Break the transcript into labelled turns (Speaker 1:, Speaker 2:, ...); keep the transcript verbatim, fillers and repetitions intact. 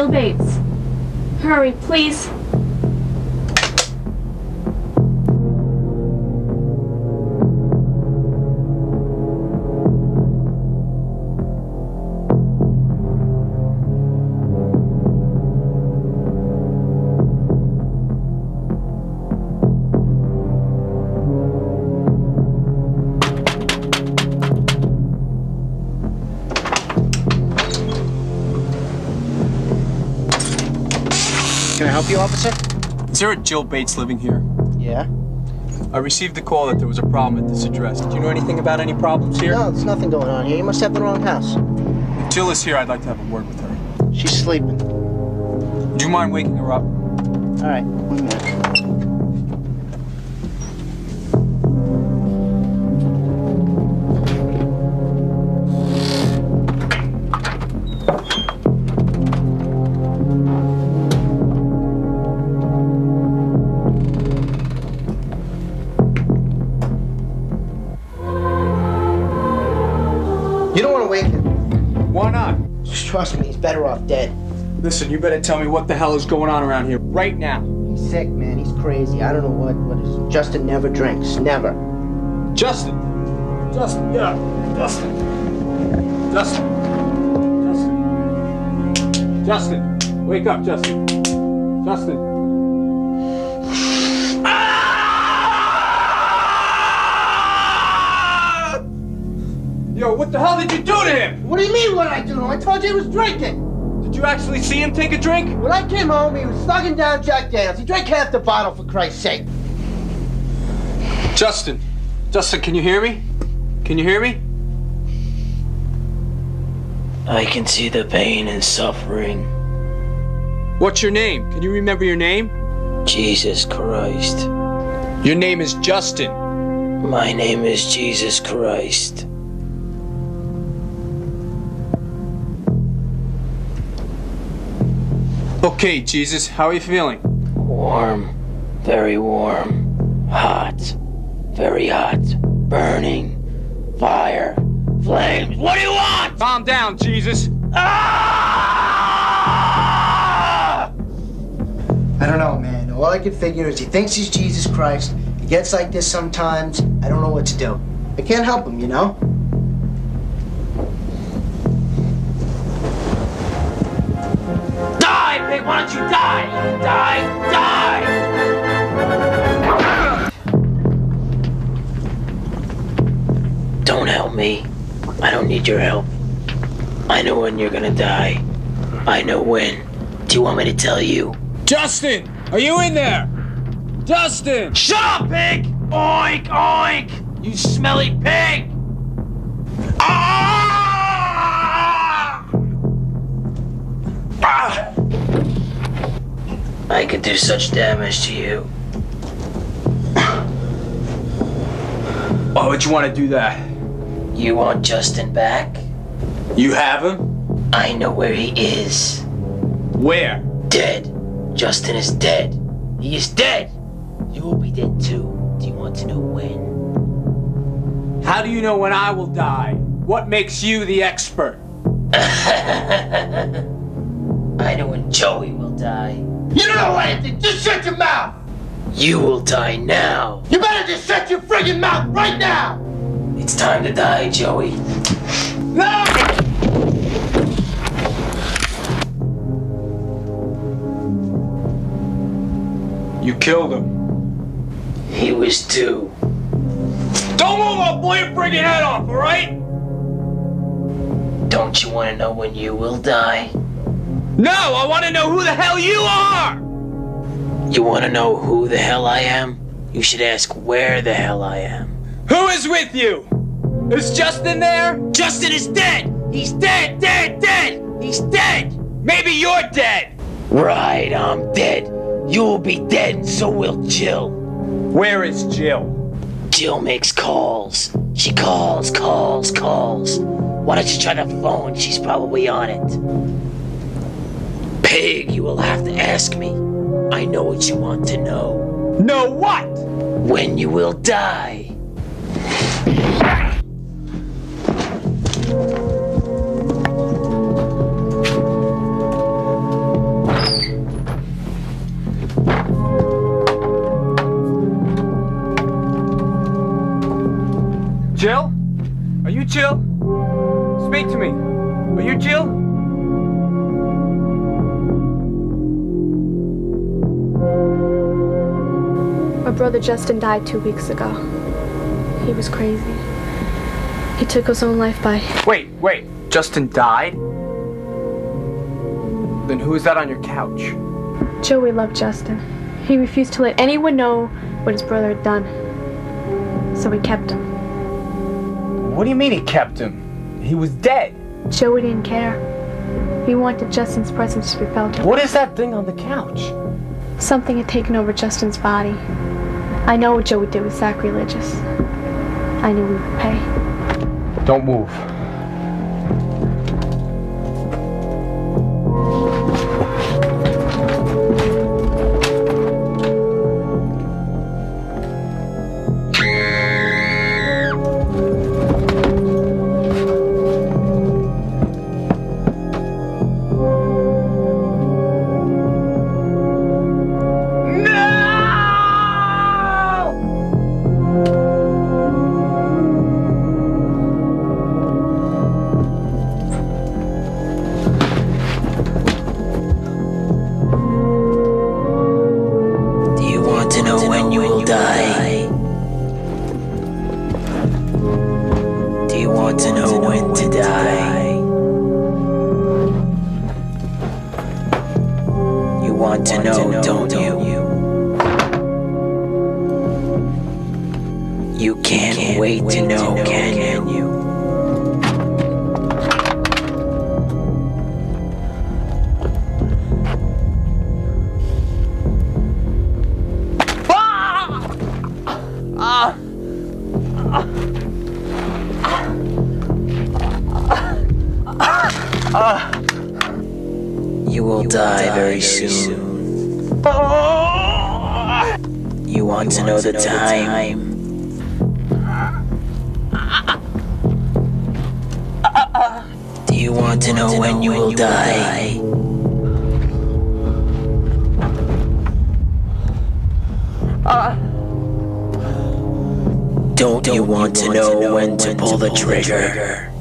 Speaker 1: Jill Bates. Hurry, please.
Speaker 2: Can I help you, officer?
Speaker 3: Is there a Jill Bates living here?
Speaker 2: Yeah.
Speaker 3: I received a call that there was a problem at this address. Do you know anything about any problems here?
Speaker 2: No, there's nothing going on here. You must have the wrong house.
Speaker 3: If Jill is here, I'd like to have a word with her.
Speaker 2: She's sleeping.
Speaker 3: Do you mind waking her up?
Speaker 2: All right, one minute. You don't want to wake him.
Speaker 3: Why not?
Speaker 2: Just trust me, he's better off dead.
Speaker 3: Listen, you better tell me what the hell is going on around here right now.
Speaker 2: He's sick, man. He's crazy. I don't know what, what is. Justin never drinks. Never.
Speaker 3: Justin. Justin, get up. Justin. Justin. Justin. Justin. Wake up, Justin. Justin. Yo, what the hell did you do to him?
Speaker 2: What do you mean, what did I do to him? I told you he was drinking.
Speaker 3: Did you actually see him take a drink?
Speaker 2: When I came home, he was slugging down Jack Daniels. He drank half the bottle, for Christ's sake.
Speaker 3: Justin. Justin, can you hear me? Can you hear me?
Speaker 4: I can see the pain and suffering.
Speaker 3: What's your name? Can you remember your name?
Speaker 4: Jesus Christ.
Speaker 3: Your name is Justin.
Speaker 4: My name is Jesus Christ.
Speaker 3: Okay, Jesus, how are you feeling?
Speaker 4: Warm. Very warm. Hot. Very hot. Burning. Fire. Flames. What do you want?
Speaker 3: Calm down, Jesus.
Speaker 4: Ah!
Speaker 2: I don't know, man. All I can figure is he thinks he's Jesus Christ. He gets like this sometimes. I don't know what to do. I can't help him, you know?
Speaker 4: Die, pig! Why don't you die? Die! Die! Don't help me. I don't need your help. I know when you're gonna die. I know when. Do you want me to tell you?
Speaker 3: Justin! Are you in there? Justin!
Speaker 4: Shut up, pig! Oink, oink! You smelly pig! Ah! Ah! I could do such damage to you.
Speaker 3: Why would you want to do that?
Speaker 4: You want Justin back?
Speaker 3: You have him?
Speaker 4: I know where he is.
Speaker 3: Where?
Speaker 4: Dead. Justin is dead. He is dead. You will be dead too. Do you want to know when?
Speaker 3: How do you know when I will die? What makes you the expert?
Speaker 4: I know when Joey will die.
Speaker 2: You don't know anything! Just shut your mouth!
Speaker 4: You will die now.
Speaker 2: You better just shut your friggin' mouth right now!
Speaker 4: It's time to die, Joey.
Speaker 2: No!
Speaker 3: You killed him.
Speaker 4: He was due.
Speaker 3: Don't move! I'll blow your friggin' head off, alright?
Speaker 4: Don't you want to know when you will die?
Speaker 3: No! I want to know who the hell you are!
Speaker 4: You want to know who the hell I am? You should ask where the hell I am.
Speaker 3: Who is with you? Is Justin there?
Speaker 4: Justin is dead! He's dead, dead, dead! He's dead!
Speaker 3: Maybe you're dead!
Speaker 4: Right, I'm dead. You'll be dead, and so will Jill.
Speaker 3: Where is Jill?
Speaker 4: Jill makes calls. She calls, calls, calls. Why don't you try the phone? She's probably on it. Pig, you will have to ask me. I know what you want to know.
Speaker 3: Know what?
Speaker 4: When you will die.
Speaker 3: Jill? Are you Jill? Speak to me. Are you Jill?
Speaker 1: My brother Justin died two weeks ago. He was crazy. He took his own life by...
Speaker 3: Wait, wait. Justin died? Then who is that on your couch?
Speaker 1: Joey loved Justin. He refused to let anyone know what his brother had done. So he kept him.
Speaker 3: What do you mean he kept him? He was dead.
Speaker 1: Joey didn't care. He wanted Justin's presence to be felt.
Speaker 3: What is that thing on the couch?
Speaker 1: Something had taken over Justin's body. I know what Joey did was sacrilegious. I knew we would pay.
Speaker 3: Don't move.
Speaker 4: To know when to die. You want to know, don't you? You can't wait to know, can you? You will die very soon. You want to know the time? Do you want to know when you will die? Don't you want to know when to pull the trigger?